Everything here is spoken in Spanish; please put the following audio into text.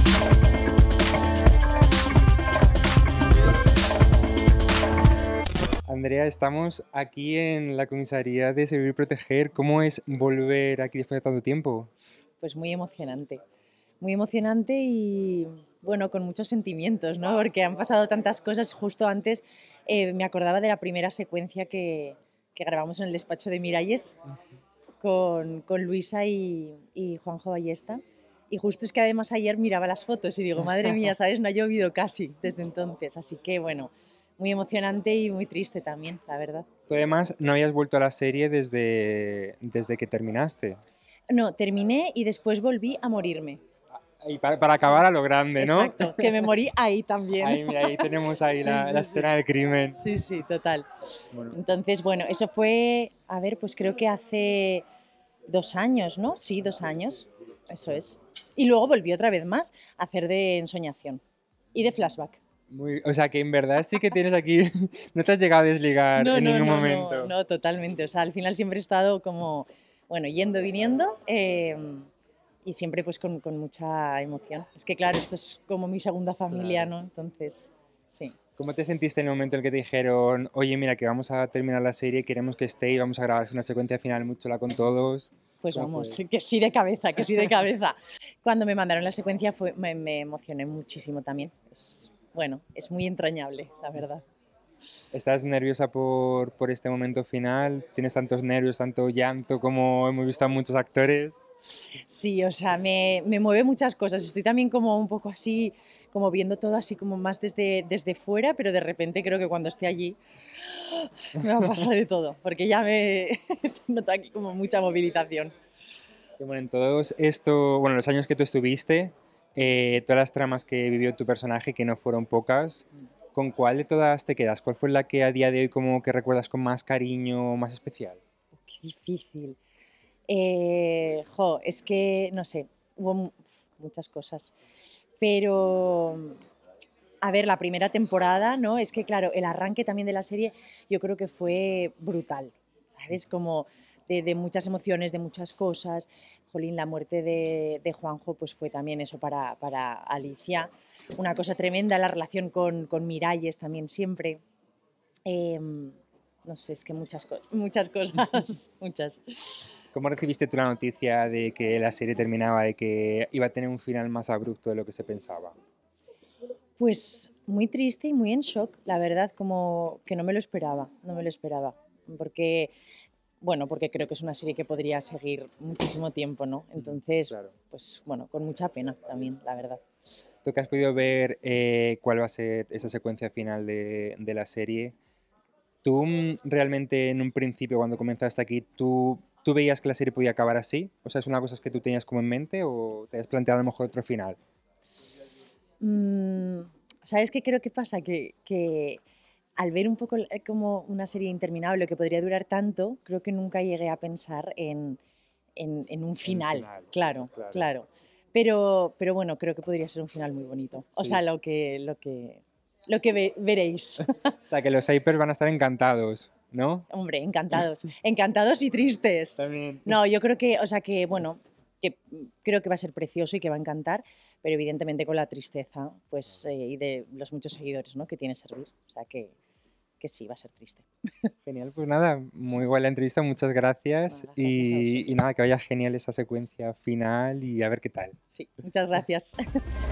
Andrea, estamos aquí en la comisaría de Servir y Proteger. ¿Cómo es volver aquí después de tanto tiempo? Pues muy emocionante y bueno, con muchos sentimientos, ¿no? Porque han pasado tantas cosas. Justo antes me acordaba de la primera secuencia que grabamos en el despacho de Miralles con Luisa y Juanjo Ballesta. Y justo es que además ayer miraba las fotos y digo, madre mía, ¿sabes? No ha llovido casi desde entonces. Así que bueno, muy emocionante y muy triste también, la verdad. Tú además no habías vuelto a la serie desde que terminaste. No, terminé y después volví a morirme. Y para Sí, acabar a lo grande, ¿no? exacto, que me morí ahí también. Ahí, mira, ahí tenemos ahí Sí, la sí, sí. escena del crimen. Sí, sí, total. Bueno, Entonces, bueno, eso fue, a ver, pues creo que hace 2 años, ¿no? Sí, 2 años, eso es. Y luego volví otra vez más a hacer de ensoñación y de flashback. o sea que en verdad sí que tienes aquí, no te has llegado a desligar No, en no, ningún no, no, momento. no, totalmente. O sea, al final siempre he estado como, bueno, yendo, viniendo y siempre pues con mucha emoción. Es que claro, esto es como mi segunda familia, Claro. ¿no? Entonces, sí. ¿Cómo te sentiste en el momento en el que te dijeron, oye, mira, que vamos a terminar la serie, queremos que esté y vamos a grabar una secuencia final muy chula con todos? Pues ¿Cómo vamos, fue? que sí de cabeza, que sí de cabeza. Cuando me mandaron la secuencia me emocioné muchísimo también. Bueno, es muy entrañable, la verdad. ¿Estás nerviosa por este momento final? ¿Tienes tantos nervios, tanto llanto como hemos visto a muchos actores? Sí, o sea, me mueve muchas cosas. Estoy también como un poco así, como viendo todo así como más desde fuera, pero de repente creo que cuando esté allí me va a pasar de todo, porque ya me noto aquí como mucha movilización. Y bueno, en todos esto, bueno, los años que tú estuviste, todas las tramas que vivió tu personaje, que no fueron pocas, ¿con cuál de todas te quedas? ¿Cuál fue la que a día de hoy como que recuerdas con más cariño o más especial? Qué difícil. Es que, no sé, hubo muchas cosas. Pero, a ver, la primera temporada, ¿no? Es que, claro, el arranque también de la serie yo creo que fue brutal, ¿sabes? Como de muchas emociones, de muchas cosas. Jolín, la muerte de Juanjo, pues fue también eso para Alicia. Una cosa tremenda, la relación con Miralles también siempre. No sé, es que muchas cosas, muchas. ¿Cómo recibiste tú la noticia de que la serie terminaba, de que iba a tener un final más abrupto de lo que se pensaba? Pues muy triste y muy en shock, la verdad, como que no me lo esperaba, no me lo esperaba, porque, bueno, porque creo que es una serie que podría seguir muchísimo tiempo, ¿no? Entonces, Claro. pues bueno, con mucha pena también, la verdad. Tú que has podido ver cuál va a ser esa secuencia final de la serie, ¿tú realmente en un principio cuando comenzaste aquí, tú veías que la serie podía acabar así? O sea, ¿es una cosa que tú tenías como en mente o te has planteado a lo mejor otro final? Mm, ¿Sabes qué creo que pasa? Que al ver un poco como una serie interminable que podría durar tanto, creo que nunca llegué a pensar en un En un final, final, claro, claro. claro. Pero bueno, creo que podría ser un final muy bonito. O sea, Sí. lo que veréis. O sea, que los Hypers van a estar encantados, ¿no? Hombre, encantados. Encantados y tristes. También. No, yo creo que, o sea, que bueno, que creo que va a ser precioso y que va a encantar, pero evidentemente con la tristeza, pues, y de los muchos seguidores, ¿no? que tiene Servir. O sea, que sí, va a ser triste. Genial, pues nada, muy buena la entrevista, muchas gracias Nada, gracias a y nada, vosotros. que vaya genial esa secuencia final y a ver qué tal. Sí, muchas gracias.